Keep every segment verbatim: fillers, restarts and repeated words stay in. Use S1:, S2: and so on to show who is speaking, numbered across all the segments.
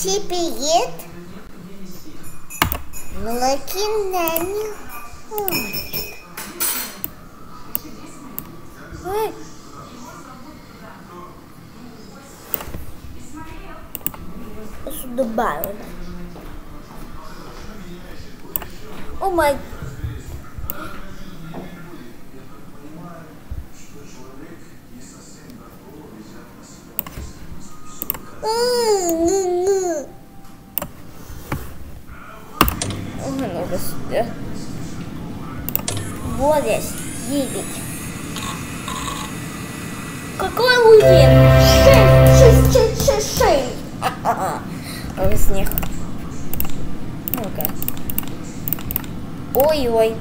S1: Привет. Молокинани. Ой. Добавим. О май. Много сюда. Вот здесь девять. Какой уровень? Шесть, шесть, шесть, шесть. Ой, снег. Ну-ка. Ой-ой.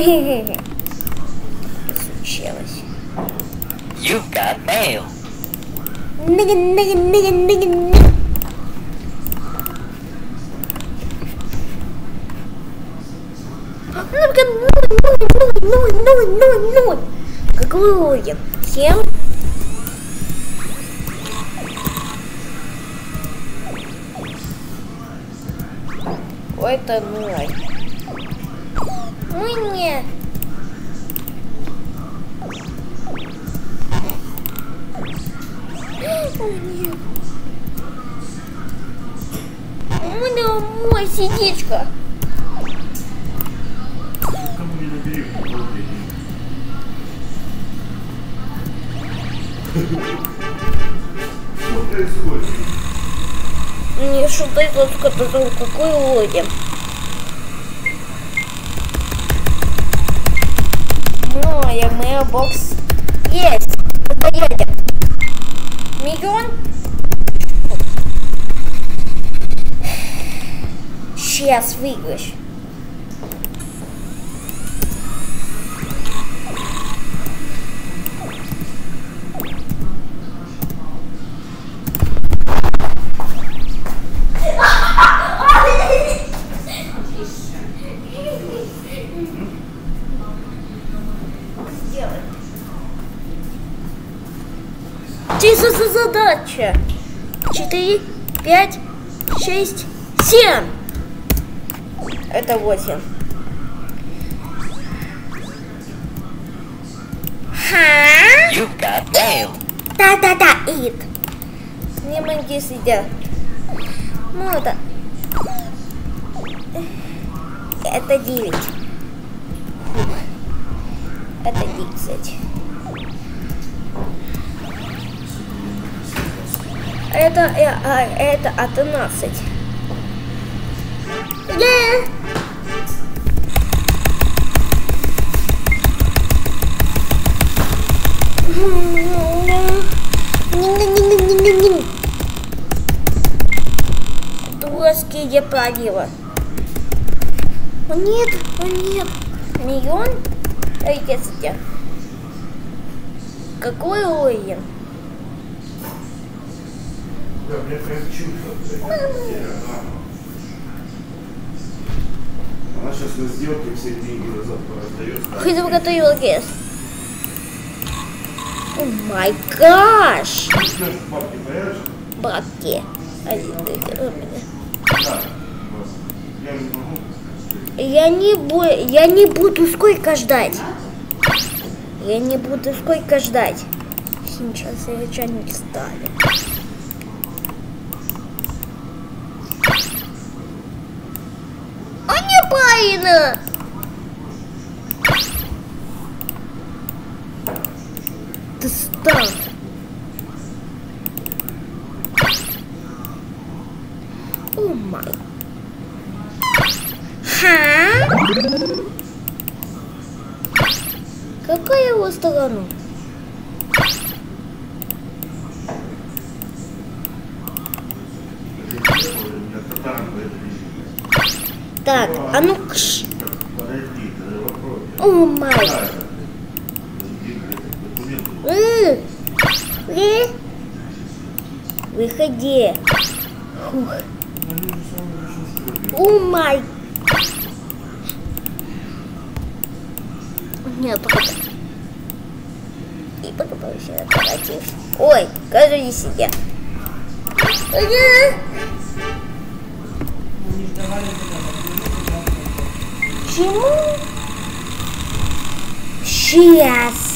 S1: Случилось.
S2: You've got mail.
S1: Ноль, ноль, ноль, ноль, ноль. Какой уровень? Семь. Ой, это ноль. Ну нет. О, нет. Ну да, мой сердечко.
S3: Что происходит?
S1: Не шутай, вот какой уровень. Моя mailbox есть. Поедем. Миллион. Сейчас выиграешь. Чисто задача. Четыре, пять, шесть, семь. Это восемь. Ха?
S2: You've got mail.
S1: Да-да-да, ит. Не могу сидеть. Ну это... Это девять. Это десять. Это, э, это одиннадцать. Yeah. Дурацкие правила. О нет, о нет. Миллион? Эй, если какой уровень?
S3: Да, мне прям чувство. Она сейчас на сделке все деньги назад пораздает.
S1: Хоть бы готовил гес. О май гаш.
S3: Бабки появишься?
S1: Бабки. Один, у меня.
S3: Да. Я не могу.
S1: Я не буду, я не буду сколько ждать. Я не буду сколько ждать. Сейчас я начальник стали. А неправильно. Ты стал. О май. Ха? Какая его сторона? Так, а ну кш.
S3: Подожди, это вопрос.
S1: О май. Э, э. Выходи. Фух. О май. Нет, только... И покупаюсь на корпоратив. Ой, кажется, сидя. Чему? Сейчас.